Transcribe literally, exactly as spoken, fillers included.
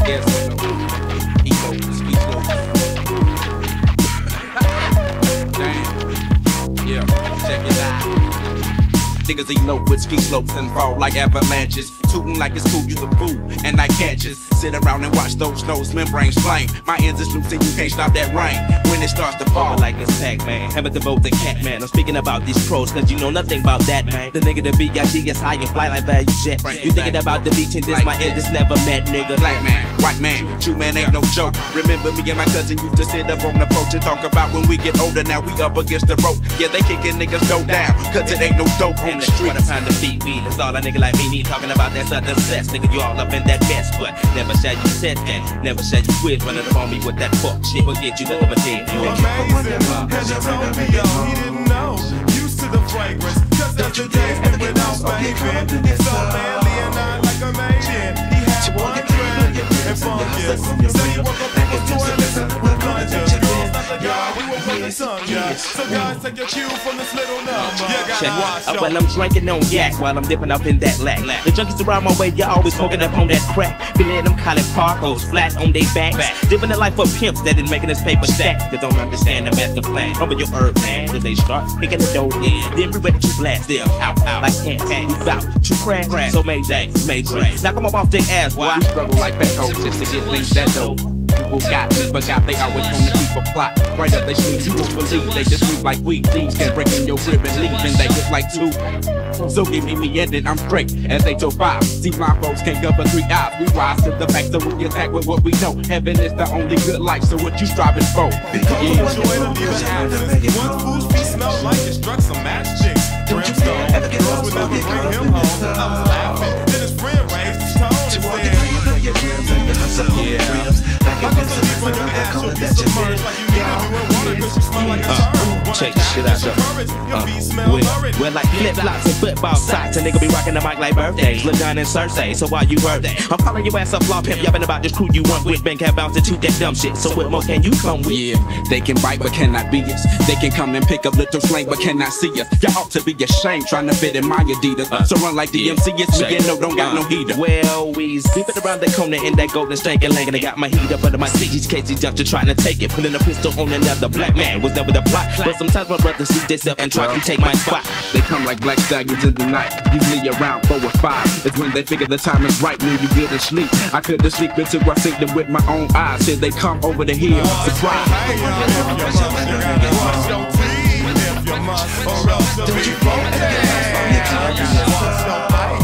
guess, you know, he goes, he goes. Damn. Yeah, check it out. Niggas elope with ski slopes and fall like avalanches. Tootin' like it's cool, you the fool, and I catch it. Sit around and watch those nose membranes flame. My ends is loose and you can't stop that rain when it starts to fall. Like it's Pac-Man, haven't devote the cat man. I'm speaking about these pros, cause you know nothing about that, man. The nigga the B I G is high and fly like value jet. You thinking about the beach and this my end is never met, nigga. Black man, white man, true man ain't no joke. Remember me and my cousin used to sit up on the porch and talk about when we get older. Now we up against the rope. Yeah, they kicking niggas go down, cause it ain't no dope on the street. Time to feed weed, that's all a nigga like me need. Talking about that southern sex, nigga, you all up in that mess. But never shall you set that, never shall you quit running up on me with that fuck shit. Forget you nothing but dead. You amazing, cause you told me, yo, he didn't know. Used to the fragrance, just as the days been without baby. So manly and not like a maiden. He had one trend and fungus. So he woke up in his toilets with lunges. Girls not the guy, we were from the sun, yeah. So guys, take your cue from this little number. You gotta watch uh, While I'm drinking on yak, while I'm dipping up in that lack. The junkies around my way, you always smoking up on that crack. Been letting them college parkos flat on they backs. Living the life of pimps that didn't making this paper stack. They don't understand the master plan. Over your herb man, till they start picking the dough in. Then we ready to blast them out, out like can't we bout to crash. So Mayday, Mayday, knock them up off their ass. Why? We struggle like backhoes just to get things that dough. People got this, but got they always on the keep a plot. Right up they sleep, you won't believe they just move like weed. Thieves can break in your crib and leave, and they look like two. So give me me and then I'm straight as eight oh five. See my folks can't cover three eyes. We rise to the back so we attack with what we know. Heaven is the only good life, so what you striving for? Because yeah. Enjoy the leave absence. One fool's feet smell like it struck some matchsticks. Brimstone, girls would never bring him home. I was laughing, then his friend raised his tone and said, yeah. I can sleep on your ass, you'll be submerged like you need to do in water, cause you smell like a turd. Check this shit out, though. Uh, well, well, like flip-flops and football socks. A nigga be rocking the mic like birthdays. Look down and Cersei, so why you heard that? I'm calling your ass up, law pimp. Y'all been about this crew you want with. Bank have bounced to that dumb shit. So what more can you come with? Yeah, they can bite but cannot be us. They can come and pick up little slang but cannot see us. Y'all ought to be ashamed trying to fit in my Adidas. Uh, so run like D M C, it's me and no, don't got no heater. Well, we sleeping around the corner in that golden stankin' leg. And I got my heat up under my seat. Casey Junction trying to take it. Putting a pistol on another black man. Was never the plot. But sometimes my brothers see this up and try to take my spot. They come like black stallions in the night. Usually around four or five. It's when they figure the time is right when you get to sleep. I couldn't sleep until I see them with my own eyes. Till they come over the hill. Surprise. Don't you